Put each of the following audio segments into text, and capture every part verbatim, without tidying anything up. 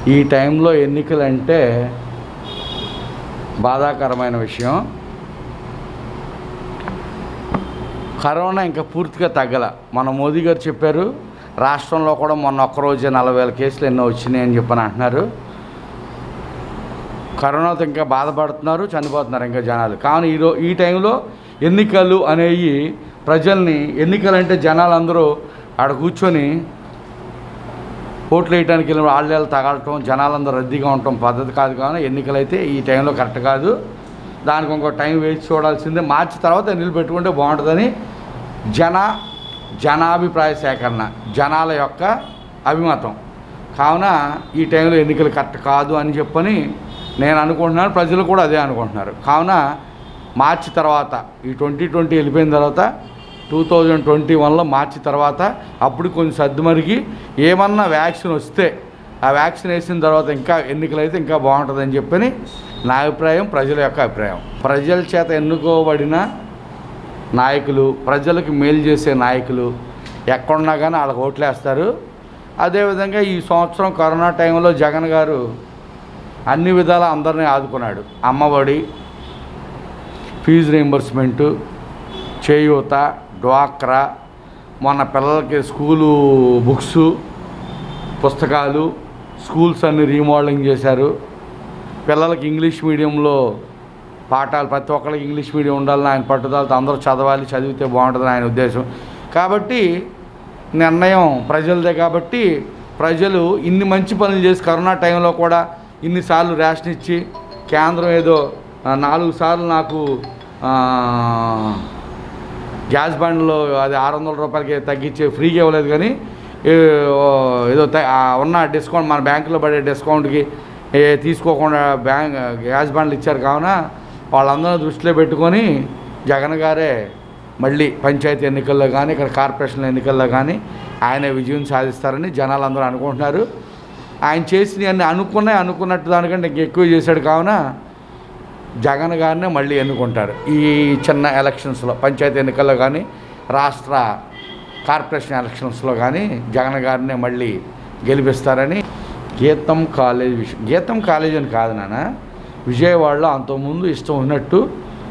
ఈ టైంలో ఎన్నికలంటే బాధాకరమైన విషయం. కరోనా ఇంకా పూర్తిగా తగ్గల. మన మోదీ గారు చెప్పారు రాష్ట్రంలో కూడా మొన్న ఒక్కరోజే నలభై వేల కేసులు ఎన్నో వచ్చినాయి అని చెప్పని అంటున్నారు. కరోనాతో ఇంకా బాధపడుతున్నారు, చనిపోతున్నారు ఇంకా జనాలు. కానీ ఈరో ఈ టైంలో ఎన్నికలు అనేవి ప్రజల్ని, ఎన్నికలంటే జనాలందరూ ఆడ కూర్చొని ఓట్లు వేయడానికి వెళ్ళిన ఆళ్ళేళ్ళు తగలటం, జనాలందరూ రద్దీగా ఉండటం పద్ధతి కాదు. కానీ ఎన్నికలైతే ఈ టైంలో కరెక్ట్ కాదు. దానికి ఇంకో టైం వేసి చూడాల్సిందే. మార్చి తర్వాత ఎన్నికలు పెట్టుకుంటే బాగుంటుందని జన జనాభిప్రాయ సేకరణ, జనాల యొక్క అభిమతం. కావున ఈ టైంలో ఎన్నికలు కరెక్ట్ కాదు అని చెప్పని నేను అనుకుంటున్నాను, ప్రజలు కూడా అదే అనుకుంటున్నారు. కావున మార్చి తర్వాత, ఈ ట్వంటీ ట్వంటీ వెళ్ళిపోయిన తర్వాత టూ థౌజండ్ ట్వంటీ వన్లో మార్చి తర్వాత అప్పుడు కొంచెం సర్దుమరిగి ఏమన్నా వ్యాక్సిన్ వస్తే ఆ వ్యాక్సిన్ వేసిన తర్వాత ఇంకా ఎన్నికలు అయితే ఇంకా బాగుంటుందని చెప్పని నా అభిప్రాయం, ప్రజల యొక్క అభిప్రాయం. ప్రజల చేత ఎన్నుకోబడిన నాయకులు, ప్రజలకు మేలు చేసే నాయకులు ఎక్కడున్నా కానీ వాళ్ళకి ఓట్లేస్తారు. అదేవిధంగా ఈ సంవత్సరం కరోనా టైంలో జగన్ గారు అన్ని విధాలా అందరినీ ఆదుకున్నాడు. అమ్మఒడి, ఫీజు రీయింబర్స్మెంటు, చేయూత, డ్వాక్రా, మొన్న పిల్లలకి స్కూలు బుక్స్, పుస్తకాలు, స్కూల్స్ అన్ని రీమోడలింగ్ చేశారు. పిల్లలకి ఇంగ్లీష్ మీడియంలో పాఠాలు, ప్రతి ఒక్కరికి ఇంగ్లీష్ మీడియం ఉండాలని ఆయన పట్టుదలతో అందరూ చదవాలి, చదివితే బాగుంటుందని ఆయన ఉద్దేశం. కాబట్టి నిర్ణయం ప్రజలదే. కాబట్టి ప్రజలు ఇన్ని మంచి పనులు చేసి కరోనా టైంలో కూడా ఇన్నిసార్లు రేషన్ ఇచ్చి, కేంద్రం ఏదో నాలుగు సార్లు నాకు గ్యాస్ బండ్లో అది ఆరు వందల రూపాయలకి తగ్గించి ఫ్రీగా ఇవ్వలేదు, కానీ ఏదో ఉన్న డిస్కౌంట్ మన బ్యాంకులో పడే డిస్కౌంట్కి తీసుకోకుండా బ్యాంక్ గ్యాస్ బండ్లు ఇచ్చారు. కావున వాళ్ళందరూ దృష్టిలో పెట్టుకొని జగన్ గారే మళ్ళీ పంచాయతీ ఎన్నికల్లో కానీ ఇక్కడ కార్పొరేషన్ ఎన్నికల్లో కానీ ఆయనే విజయం సాధిస్తారని జనాలు అందరూ అనుకుంటున్నారు. ఆయన చేసిన అన్ని అనుకున్నాయి, అనుకున్నట్టు దానికంటే ఇంక ఎక్కువ చేశాడు. కావున జగన్ గారినే మళ్ళీ ఎన్నుకుంటారు ఈ చిన్న ఎలక్షన్స్లో, పంచాయతీ ఎన్నికల్లో కానీ రాష్ట్ర కార్పొరేషన్ ఎలక్షన్స్లో కానీ జగన్ గారినే మళ్ళీ గెలిపిస్తారని. గీతం కాలేజ్ విషయం, గీతం కాలేజ్ అని కాదు నాన్న, విజయవాడలో అంతకుముందు ఇష్టం ఉన్నట్టు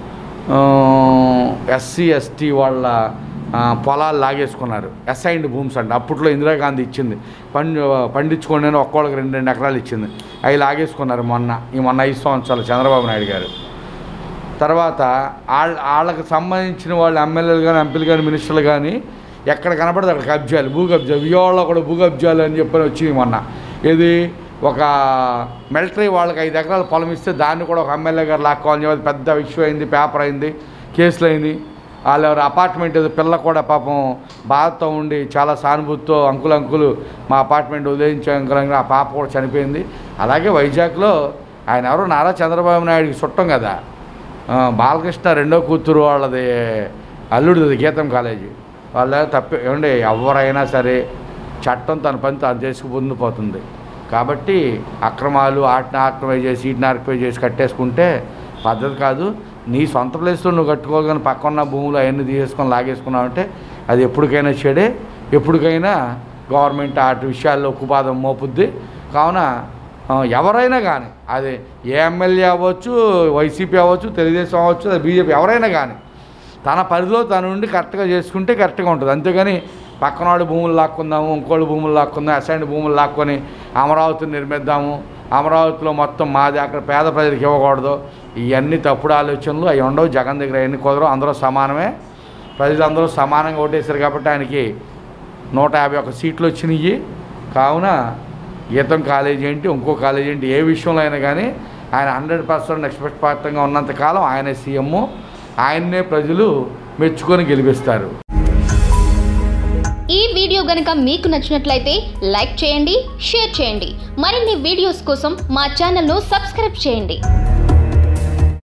ఎస్సీ ఎస్టీ వాళ్ళ పొలాలు లాగేసుకున్నారు. అసైన్డ్ భూమ్స్ అంటే అప్పట్లో ఇందిరాగాంధీ ఇచ్చింది, పండి పండించుకోండి అని ఒక్కోళ్ళకి రెండు రెండు ఎకరాలు ఇచ్చింది. అవి లాగేసుకున్నారు మొన్న, ఈ మొన్న ఐదు సంవత్సరాలు చంద్రబాబు నాయుడు గారు. తర్వాత వాళ్ళ వాళ్ళకి సంబంధించిన వాళ్ళు ఎమ్మెల్యేలు కానీ, ఎంపీలు కానీ, మినిస్టర్లు కానీ ఎక్కడ కనపడితే అక్కడ కబ్జాలు, భూ కబ్జాలు. విజయవాడలో కూడా భూ కబ్జాలు అని చెప్పని వచ్చింది మొన్న. ఇది ఒక మిలిటరీ వాళ్ళకి ఐదు ఎకరాలు పొలం ఇస్తే దాన్ని కూడా ఒక ఎమ్మెల్యే గారు లాక్కోవాలని చెప్పి పెద్ద విషయం అయింది, పేపర్ అయింది, కేసులు అయింది. వాళ్ళు ఎవరు అపార్ట్మెంట్ ఏదో పిల్ల కూడా పాపం బాధతో ఉండి చాలా సానుభూతితో అంకులు అంకులు మా అపార్ట్మెంట్ ఉదయించే అంకులు, ఆ పాప కూడా చనిపోయింది. అలాగే వైజాగ్లో ఆయన ఎవరు నారా చంద్రబాబు నాయుడికి చుట్టం కదా, బాలకృష్ణ రెండో కూతురు వాళ్ళది అల్లుడిది గీతం కాలేజీ. వాళ్ళ తప్ప ఏమండి, ఎవరైనా సరే చట్టం తన పని తాను చేసుకు పొందిపోతుంది. కాబట్టి అక్రమాలు ఆటిని ఆక్రమై చేసి వీటిని ఆక్రమై చేసి కట్టేసుకుంటే పద్ధతి కాదు. నీ సొంత ప్లేస్లో నువ్వు కట్టుకోగానే పక్కన్న భూములు అవన్నీ తీసేసుకొని లాగేసుకున్నావంటే అది ఎప్పటికైనా చెడే, ఎప్పటికైనా గవర్నమెంట్ ఆటి విషయాల్లో ఉక్కుపాదం మోపుద్ది. కావున ఎవరైనా కానీ, అది ఏ ఎమ్మెల్యే అవ్వచ్చు, వైసీపీ అవ్వచ్చు, తెలుగుదేశం అవ్వచ్చు, అది బీజేపీ, ఎవరైనా కానీ తన పరిధిలో తన నుండి కరెక్ట్గా చేసుకుంటే కరెక్ట్గా ఉంటుంది. అంతేగాని పక్కనవాడు భూములు లాక్కుందాము, ఇంకోళ్ళు భూములు లాక్కుందాం, అసైన్డ్ భూములు లాక్కొని అమరావతిని నిర్మిద్దాము, అమరావతిలో మొత్తం మాది, అక్కడ పేద ప్రజలకు ఇవ్వకూడదు, ఇవన్నీ తప్పుడు ఆలోచనలు అవి ఉండవు. జగన్ దగ్గర ఎన్ని కుదరవు, అందరూ సమానమే. ప్రజలందరూ సమానంగా ఓటేశారు కాబట్టి ఆయనకి నూట యాభై ఒక్క సీట్లు వచ్చినాయి. కావున గీతం కాలేజీ ఏంటి, ఇంకో కాలేజీ ఏంటి, ఏ విషయంలో అయినా కానీ ఆయన హండ్రెడ్ పర్సెంట్ నిష్పక్షపాతంగా ఉన్నంతకాలం ఆయనే సీఎం, ఆయన్నే ప్రజలు మెచ్చుకొని గెలిపిస్తారు. ఈ వీడియో గనుక మీకు నచ్చినట్లయితే లైక్ చేయండి, షేర్ చేయండి. మరిన్ని వీడియోస్ కోసం మా ఛానల్ను సబ్స్క్రైబ్ చేయండి.